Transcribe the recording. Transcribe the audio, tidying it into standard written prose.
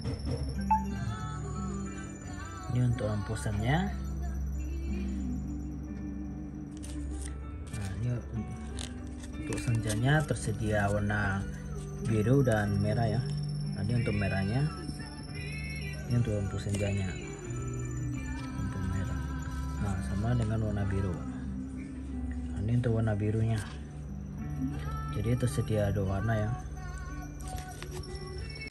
Ini untuk lampusannya. Nah, ini untuk senjanya tersedia warna biru dan merah ya. Nah, ini untuk merahnya. Ini untuk lampu senjanya, lampu merah. Nah, sama dengan warna biru. Nah, ini untuk warna birunya. Jadi tersedia 2 warna ya.